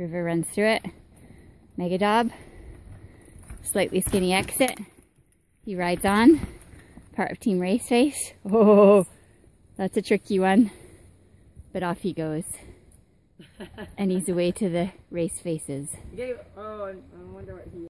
River runs through it. Megadob, slightly skinny exit. He rides on, part of Team Race Face. Oh, that's a tricky one. But off he goes. And he's away to the race faces. Oh, I wonder what he